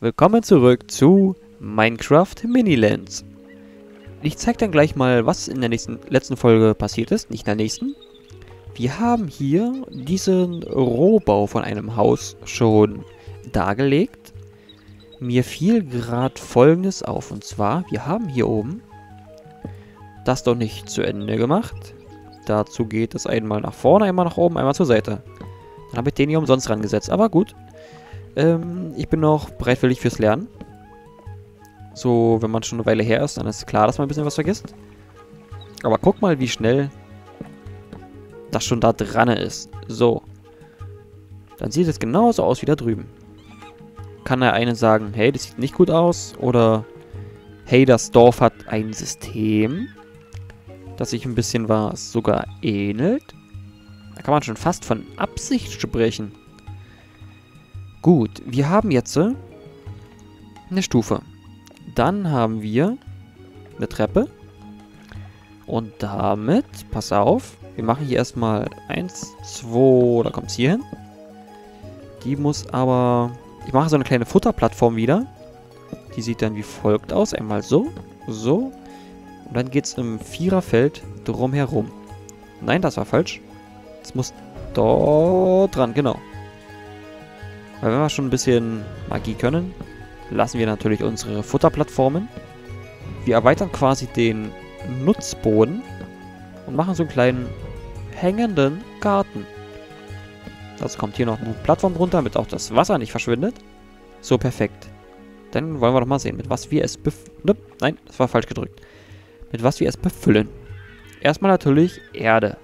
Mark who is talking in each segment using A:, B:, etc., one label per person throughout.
A: Willkommen zurück zu Minecraft Minilands. Ich zeige dann gleich mal, was in der letzten Folge passiert ist, nicht in der nächsten. Wir haben hier diesen Rohbau von einem Haus schon dargelegt. Mir fiel gerade Folgendes auf, und zwar, wir haben hier oben das doch nicht zu Ende gemacht. Dazu geht es einmal nach vorne, einmal nach oben, einmal zur Seite. Dann habe ich den hier umsonst rangesetzt, aber gut. Ich bin noch bereitwillig fürs Lernen. So, wenn man schon eine Weile her ist, dann ist klar, dass man ein bisschen was vergisst. Aber guck mal, wie schnell das schon da dran ist. So. Dann sieht es genauso aus wie da drüben. Kann der eine sagen, hey, das sieht nicht gut aus. Oder, hey, das Dorf hat ein System, das sich ein bisschen was sogar ähnelt. Da kann man schon fast von Absicht sprechen. Gut, wir haben jetzt eine Stufe. Dann haben wir eine Treppe. Und damit, pass auf, wir machen hier erstmal 1, 2, da kommt es hier hin. Die muss aber, ich mache so eine kleine Futterplattform wieder. Die sieht dann wie folgt aus. Einmal so, so. Und dann geht es im Viererfeld drumherum. Nein, das war falsch. Es muss dort dran, genau. Weil wenn wir schon ein bisschen Magie können, lassen wir natürlich unsere Futterplattformen. Wir erweitern quasi den Nutzboden und machen so einen kleinen hängenden Garten. Dazu kommt hier noch eine Plattform drunter, damit auch das Wasser nicht verschwindet. So, perfekt. Dann wollen wir doch mal sehen, mit was wir es befüllen. Nein, das war falsch gedrückt. Mit was wir es befüllen. Erstmal natürlich Erde.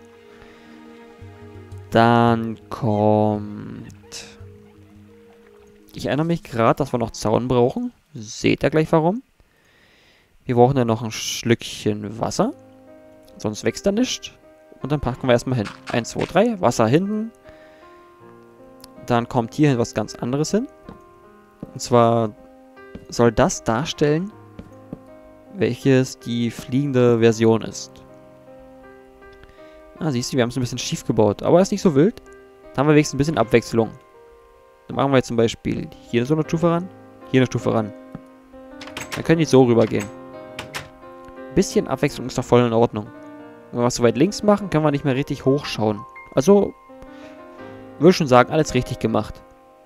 A: Dann kommt... Ich erinnere mich gerade, dass wir noch Zaun brauchen. Seht ihr gleich warum. Wir brauchen dann noch ein Schlückchen Wasser. Sonst wächst er nicht. Und dann packen wir erstmal hin. 1, 2, 3. Wasser hinten. Dann kommt hier was ganz anderes hin. Und zwar soll das darstellen, welches die fliegende Version ist. Ah, siehst du, wir haben es ein bisschen schief gebaut. Aber ist nicht so wild. Dann haben wir wenigstens ein bisschen Abwechslung. Dann machen wir jetzt zum Beispiel hier so eine Stufe ran, hier eine Stufe ran. Dann können die so rübergehen. Ein bisschen Abwechslung ist doch voll in Ordnung. Wenn wir was so weit links machen, können wir nicht mehr richtig hochschauen. Also, würde schon sagen, alles richtig gemacht.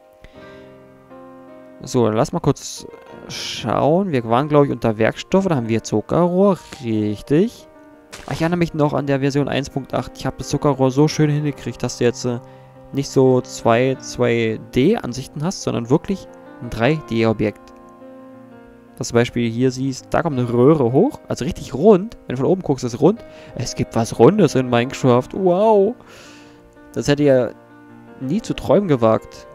A: So, dann lass mal kurz schauen. Wir waren, glaube ich, unter Werkstoffe. Da haben wir Zuckerrohr. Richtig. Ich erinnere mich noch an der Version 1.8. Ich habe das Zuckerrohr so schön hingekriegt, dass du jetzt... nicht so 2D-Ansichten hast, sondern wirklich ein 3D-Objekt. Das zum Beispiel hier siehst, da kommt eine Röhre hoch, also richtig rund. Wenn du von oben guckst, ist es rund. Es gibt was Rundes in Minecraft. Wow! Das hätte ja nie zu träumen gewagt.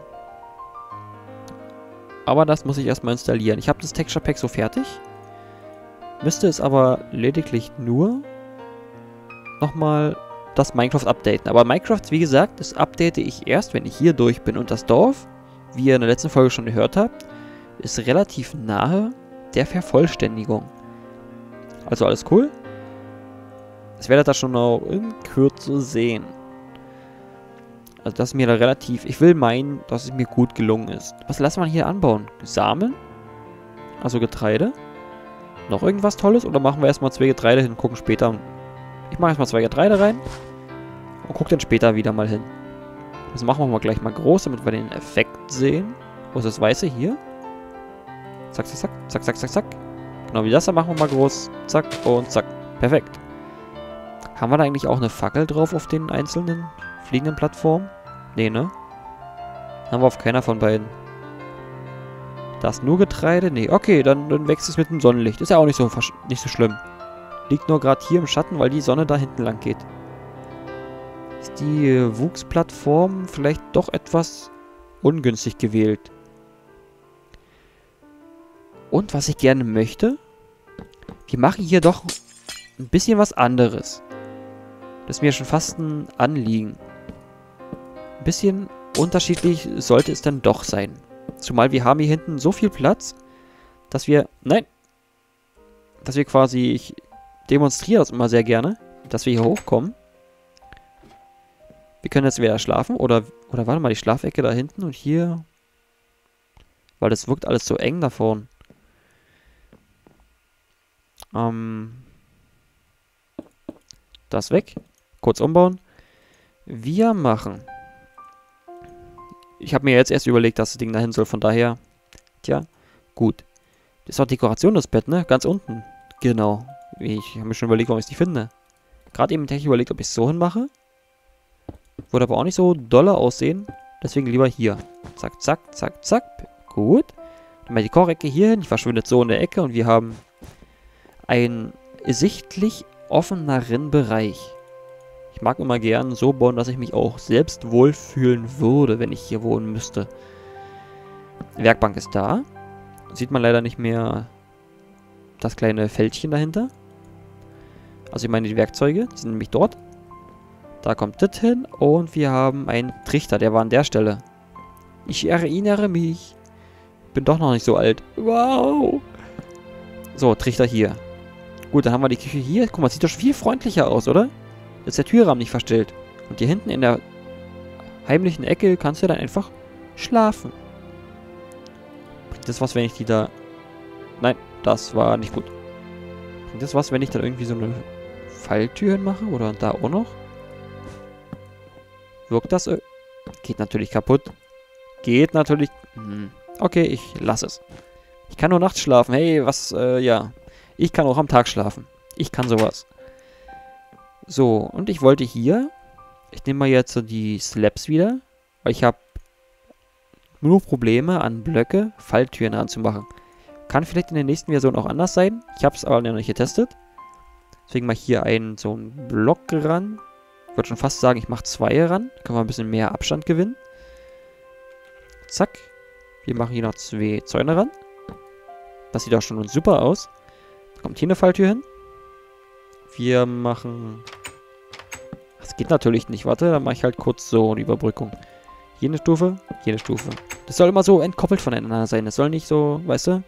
A: Aber das muss ich erstmal installieren. Ich habe das Texture Pack so fertig. Müsste es aber lediglich nur nochmal das Minecraft updaten. Aber Minecraft, wie gesagt, das update ich erst, wenn ich hier durch bin. Und das Dorf, wie ihr in der letzten Folge schon gehört habt, ist relativ nahe der Vervollständigung. Also alles cool. Das werdet ihr schon noch in Kürze sehen. Also das ist mir da relativ... Ich will meinen, dass es mir gut gelungen ist. Was lässt man hier anbauen? Samen? Also Getreide? Noch irgendwas Tolles? Oder machen wir erstmal 2 Getreide hin und gucken später... Ich mache erstmal 2 Getreide rein und gucke dann später wieder mal hin. Das machen wir mal gleich mal groß, damit wir den Effekt sehen. Wo ist das Weiße? Hier. Zack, zack, zack, zack, zack, zack, zack. Genau wie das, dann machen wir mal groß. Zack und zack. Perfekt. Haben wir da eigentlich auch eine Fackel drauf auf den einzelnen fliegenden Plattformen? Nee, ne? Haben wir auf keiner von beiden. Da ist nur Getreide? Nee, okay, dann wächst es mit dem Sonnenlicht. Ist ja auch nicht so schlimm. Liegt nur gerade hier im Schatten, weil die Sonne da hinten lang geht. Ist die Wuchsplattform vielleicht doch etwas ungünstig gewählt. Und was ich gerne möchte, wir machen hier doch ein bisschen was anderes. Das ist mir schon fast ein Anliegen. Ein bisschen unterschiedlich sollte es dann doch sein. Zumal wir haben hier hinten so viel Platz, dass wir... Nein! Dass wir quasi... Ich demonstriere das immer sehr gerne, dass wir hier hochkommen. Wir können jetzt wieder schlafen. Oder warte mal, die Schlafecke da hinten und hier Weil das wirkt alles so eng da vorn. Das weg. Kurz umbauen. Wir machen. Ich habe mir jetzt erst überlegt, dass das Ding dahin soll. Von daher. Tja, gut. Das ist auch Dekoration, das Bett, ne? Ganz unten. Genau. Ich habe mir schon überlegt, warum ich es nicht finde. Gerade eben hätte ich überlegt, ob ich es so hinmache. Würde aber auch nicht so dolle aussehen. Deswegen lieber hier. Zack, zack, zack, zack. Gut. Dann mal die Kochecke hier hin. Die verschwindet so in der Ecke. Und wir haben einen sichtlich offeneren Bereich. Ich mag immer gern so bauen, dass ich mich auch selbst wohlfühlen würde, wenn ich hier wohnen müsste. Die Werkbank ist da. Sieht man leider nicht mehr das kleine Fältchen dahinter. Also ich meine die Werkzeuge, die sind nämlich dort. Da kommt das hin und wir haben einen Trichter, der war an der Stelle. Ich erinnere mich. Bin doch noch nicht so alt. Wow. So, Trichter hier. Gut, dann haben wir die Küche hier. Guck mal, sieht doch viel freundlicher aus, oder? Jetzt ist der Türrahmen nicht verstellt. Und hier hinten in der heimlichen Ecke kannst du dann einfach schlafen. Bringt das was, wenn ich die da... Nein, das war nicht gut. Bringt das was, wenn ich dann irgendwie so eine Falltür hinmache? Oder da auch noch? Wirkt das? Geht natürlich kaputt. Geht natürlich... Okay, ich lasse es. Ich kann nur nachts schlafen. Hey, was, ja. Ich kann auch am Tag schlafen. Ich kann sowas. So, und ich wollte hier... Ich nehme mal jetzt so die Slabs wieder. Weil ich habe nur Probleme, an Blöcke Falltüren ranzumachen. Kann vielleicht in der nächsten Version auch anders sein. Ich habe es aber noch nicht getestet. Deswegen mal hier so einen Block ran. Ich würde schon fast sagen, ich mache 2 ran. Können wir ein bisschen mehr Abstand gewinnen. Zack. Wir machen hier noch 2 Zäune ran. Das sieht auch schon super aus. Da kommt hier eine Falltür hin. Wir machen... Das geht natürlich nicht. Warte, dann mache ich halt kurz so die Überbrückung. Hier eine Stufe, hier eine Stufe. Das soll immer so entkoppelt voneinander sein. Das soll nicht so, weißt du?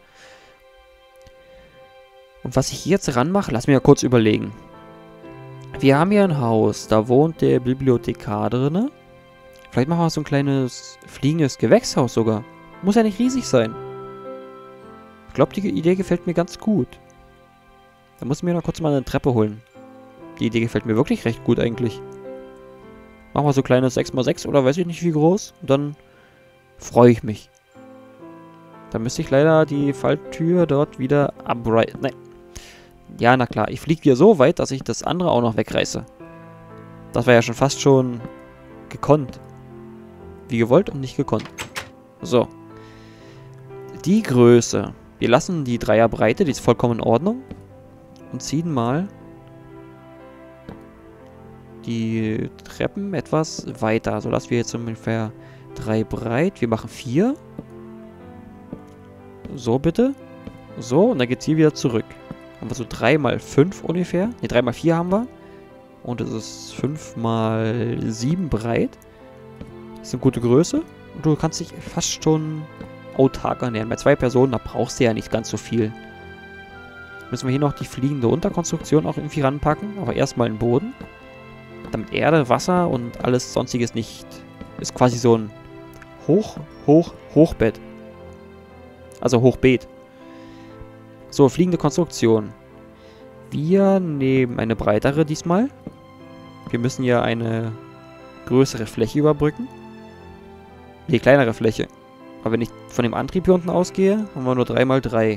A: Und was ich hier jetzt ranmache, lass mich ja kurz überlegen. Wir haben hier ein Haus. Da wohnt der Bibliothekar drin. Vielleicht machen wir so ein kleines fliegendes Gewächshaus sogar. Muss ja nicht riesig sein. Ich glaube, die Idee gefällt mir ganz gut. Da muss ich mir noch kurz mal eine Treppe holen. Die Idee gefällt mir wirklich recht gut eigentlich. Machen wir so kleines 6x6 oder weiß ich nicht wie groß. Und dann freue ich mich. Dann müsste ich leider die Falltür dort wieder abreißen. Nein. Ja, na klar. Ich fliege hier so weit, dass ich das andere auch noch wegreiße. Das war ja schon fast schon gekonnt. Wie gewollt und nicht gekonnt. So. Die Größe. Wir lassen die Dreierbreite, die ist vollkommen in Ordnung. Und ziehen mal die Treppen etwas weiter, sodass wir jetzt ungefähr 3 breit. Wir machen 4. So bitte. So, und dann geht es hier wieder zurück. Haben wir so 3x5 ungefähr. Ne, 3x4 haben wir. Und es ist 5x7 breit. Das ist eine gute Größe. Und du kannst dich fast schon autark ernähren. Bei 2 Personen, da brauchst du ja nicht ganz so viel. Müssen wir hier noch die fliegende Unterkonstruktion auch irgendwie ranpacken. Aber erstmal den Boden. Damit Erde, Wasser und alles sonstiges nicht... Ist quasi so ein Hochbett. Also Hochbeet. So, fliegende Konstruktion. Wir nehmen eine breitere diesmal. Wir müssen ja eine größere Fläche überbrücken. Ne, kleinere Fläche. Aber wenn ich von dem Antrieb hier unten ausgehe, haben wir nur 3x3.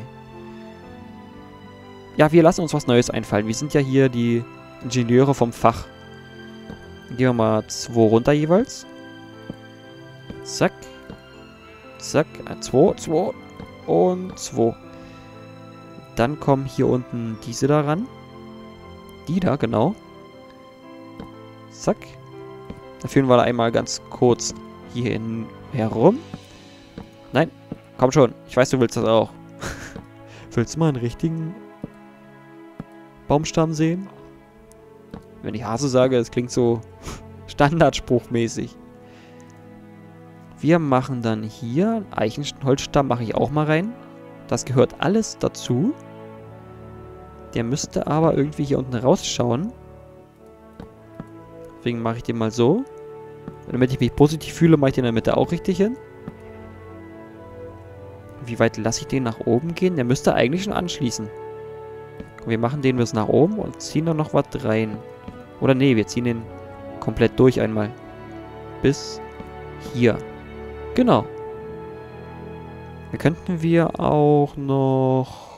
A: Ja, wir lassen uns was Neues einfallen. Wir sind ja hier die Ingenieure vom Fach. Gehen wir mal 2 runter jeweils. Zack. Zack. 2, 2 und 2. Dann kommen hier unten diese da ran. Die da, genau. Zack. Dann führen wir da einmal ganz kurz hier herum. Nein, komm schon. Ich weiß, du willst das auch. Willst du mal einen richtigen Baumstamm sehen? Wenn ich Hase sage, das klingt so standardspruchmäßig. Wir machen dann hier einen Eichenholzstamm, mache ich auch mal rein. Das gehört alles dazu. Der müsste aber irgendwie hier unten rausschauen. Deswegen mache ich den mal so. Und damit ich mich positiv fühle, mache ich den in der Mitte auch richtig hin. Wie weit lasse ich den nach oben gehen? Der müsste eigentlich schon anschließen. Wir machen den bis nach oben und ziehen dann noch was rein. Oder nee, wir ziehen den komplett durch einmal. Bis hier. Genau. Dann könnten wir auch noch...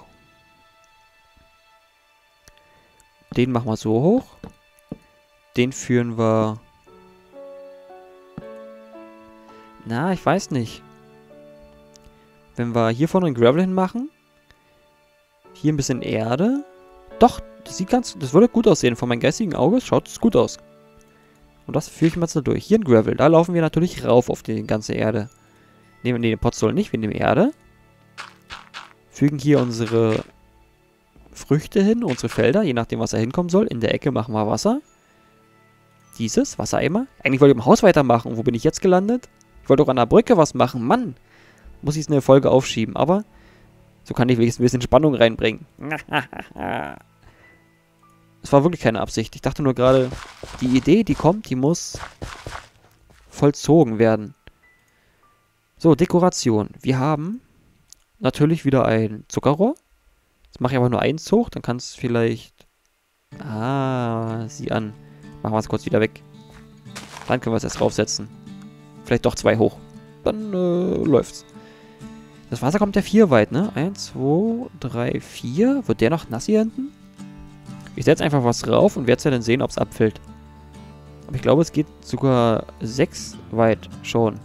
A: Den machen wir so hoch. Den führen wir... Na, ich weiß nicht. Wenn wir hier vorne einen Gravel hinmachen. Hier ein bisschen Erde. Doch, das sieht ganz... Das würde gut aussehen. Von meinem geistigen Auge schaut es gut aus. Und das führe ich mal jetzt da durch. Hier ein Gravel. Da laufen wir natürlich rauf auf die ganze Erde. Nehmen wir den Potstoll nicht. Wir nehmen Erde. Fügen hier unsere Früchte hin. Unsere Felder. Je nachdem, was da hinkommen soll. In der Ecke machen wir Wasser. Dieses. Wassereimer. Eigentlich wollte ich im Haus weitermachen. Wo bin ich jetzt gelandet? Ich wollte auch an der Brücke was machen. Mann. Muss ich es in der Folge aufschieben. Aber so kann ich wenigstens ein bisschen Spannung reinbringen. Es war wirklich keine Absicht. Ich dachte nur gerade, die Idee, die kommt, die muss vollzogen werden. So, Dekoration. Wir haben natürlich wieder ein Zuckerrohr. Jetzt mache ich aber nur eins hoch. Dann kann es vielleicht... sieh an. Machen wir es kurz wieder weg. Dann können wir es erst draufsetzen. Vielleicht doch 2 hoch. Dann läuft's. Das Wasser kommt ja 4 weit, ne? 1, 2, 3, 4. Wird der noch nass hier hinten? Ich setze einfach was drauf und werde ja dann sehen, ob es abfällt. Aber ich glaube, es geht sogar 6 weit schon.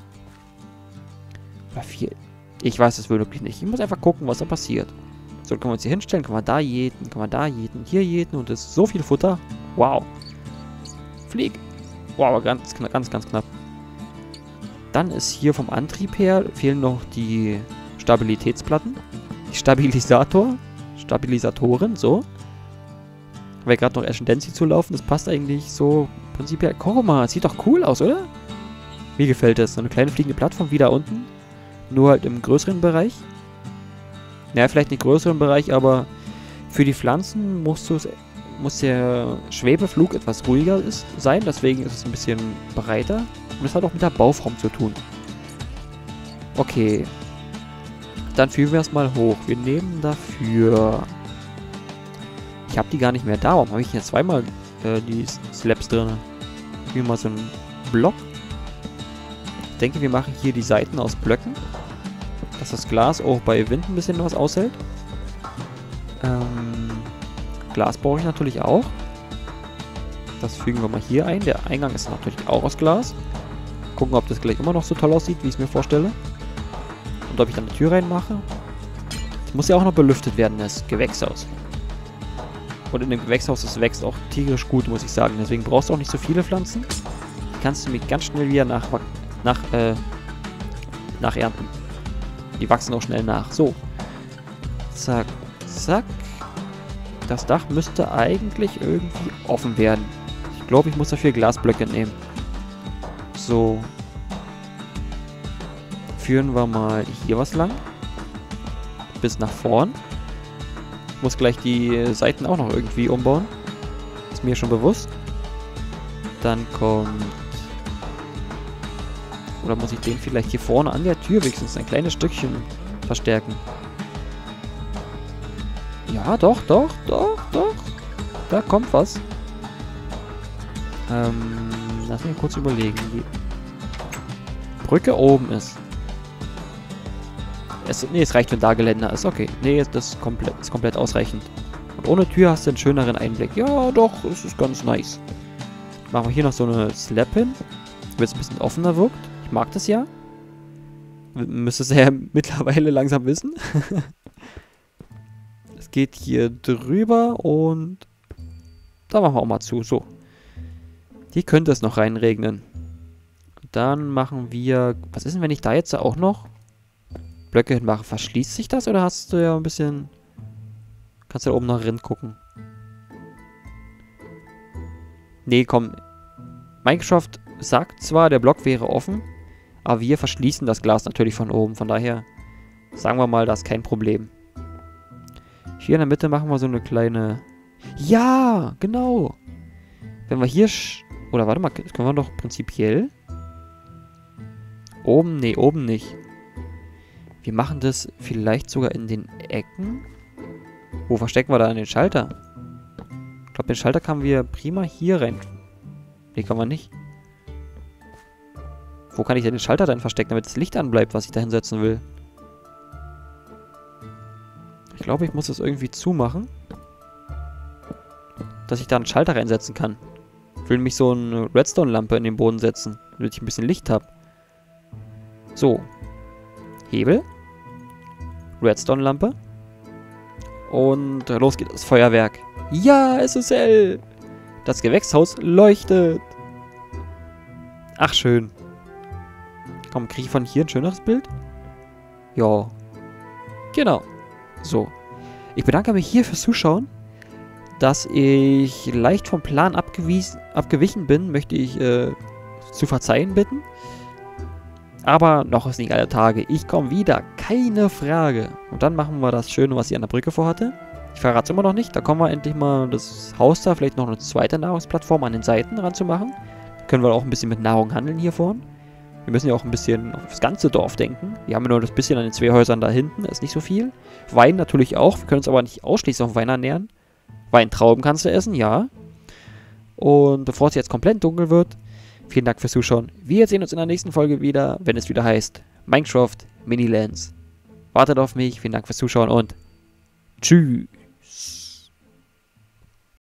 A: Oder 4. Ich weiß es wirklich nicht. Ich muss einfach gucken, was da passiert. So, können wir uns hier hinstellen, können wir da jäten, können wir da jäten, hier jäten und es ist so viel Futter. Wow. Flieg. Wow, ganz knapp. Dann ist hier vom Antrieb her, fehlen noch die Stabilitätsplatten. Die Stabilisatoren, so. Weil gerade noch Ascendancy zu laufen, das passt eigentlich so prinzipiell. Guck mal, sieht doch cool aus, oder? Mir gefällt das. So eine kleine fliegende Plattform wie da unten. Nur halt im größeren Bereich. Naja, vielleicht nicht größeren Bereich, aber für die Pflanzen muss der Schwebeflug etwas ruhiger sein. Deswegen ist es ein bisschen breiter. Und das hat auch mit der Bauform zu tun. Okay. Dann führen wir es mal hoch. Wir nehmen dafür... Ich habe die gar nicht mehr da. Warum habe ich hier zweimal die Slabs drin? Hier mal so einen Block. Ich denke, wir machen hier die Seiten aus Blöcken. Dass das Glas auch bei Wind ein bisschen was aushält. Glas brauche ich natürlich auch. Das fügen wir mal hier ein. Der Eingang ist natürlich auch aus Glas. Gucken, ob das gleich immer noch so toll aussieht, wie ich es mir vorstelle. Und ob ich dann eine Tür reinmache. Das muss ja auch noch belüftet werden, das Gewächshaus. Und in dem Gewächshaus, das wächst auch tierisch gut, muss ich sagen. Deswegen brauchst du auch nicht so viele Pflanzen. Die kannst du mir ganz schnell wieder nachernten. Die wachsen auch schnell nach. So. Zack, zack. Das Dach müsste eigentlich irgendwie offen werden. Ich glaube, ich muss dafür Glasblöcke nehmen. So. Führen wir mal hier was lang. Bis nach vorn. Ich muss gleich die Seiten auch noch irgendwie umbauen. Ist mir schon bewusst. Dann kommt... Oder muss ich den vielleicht hier vorne an der Tür wenigstens ein kleines Stückchen verstärken? Ja, doch. Da kommt was. Lass mich kurz überlegen. Die Brücke oben ist. Es reicht, wenn da Geländer ist. Okay. Nee, das ist komplett ausreichend. Und ohne Tür hast du einen schöneren Einblick. Ja, doch, es ist ganz nice. Machen wir hier noch so eine Slab hin. Damit es ein bisschen offener wirkt. Ich mag das ja. Müsste es ja mittlerweile langsam wissen. Es geht hier drüber und da machen wir auch mal zu. So. Hier könnte es noch reinregnen. Dann machen wir... Was ist denn, wenn ich da jetzt auch noch Blöcke hinmache? Verschließt sich das oder hast du ja ein bisschen... Kannst du da oben noch drin gucken? Nee, komm. Minecraft sagt zwar, der Block wäre offen, aber wir verschließen das Glas natürlich von oben. Von daher sagen wir mal, das ist kein Problem. Hier in der Mitte machen wir so eine kleine... Ja, genau. Wenn wir hier... Oder warte mal, das können wir doch prinzipiell... Oben? Nee, oben nicht. Wir machen das vielleicht sogar in den Ecken. Wo verstecken wir da den Schalter? Ich glaube, den Schalter können wir prima hier rein. Nee, kann man nicht. Wo kann ich denn den Schalter dann verstecken, damit das Licht anbleibt, was ich da hinsetzen will? Ich glaube, ich muss das irgendwie zumachen. Dass ich da einen Schalter reinsetzen kann. Ich will nämlich so eine Redstone-Lampe in den Boden setzen, damit ich ein bisschen Licht habe. So. Hebel. Redstone-Lampe. Und los geht das Feuerwerk. Ja, es ist hell. Das Gewächshaus leuchtet. Ach, schön. Komm, kriege ich von hier ein schöneres Bild? Ja. Genau. So. Ich bedanke mich hier fürs Zuschauen. Dass ich leicht vom Plan abgewichen bin, möchte ich zu verzeihen bitten. Aber noch ist nicht alle Tage. Ich komme wieder. Keine Frage. Und dann machen wir das Schöne, was ich an der Brücke vorhatte. Ich verrate es immer noch nicht. Da kommen wir endlich mal das Haus da, vielleicht noch eine zweite Nahrungsplattform an den Seiten ranzumachen. Da können wir auch ein bisschen mit Nahrung handeln hier vorne. Wir müssen ja auch ein bisschen auf das ganze Dorf denken. Wir haben ja nur das bisschen an den 2 Häusern da hinten. Das ist nicht so viel. Wein natürlich auch. Wir können uns aber nicht ausschließlich auf Wein ernähren. Weintrauben kannst du essen, ja. Und bevor es jetzt komplett dunkel wird, vielen Dank fürs Zuschauen. Wir sehen uns in der nächsten Folge wieder, wenn es wieder heißt Minecraft Minilands. Wartet auf mich, vielen Dank fürs Zuschauen und tschüss.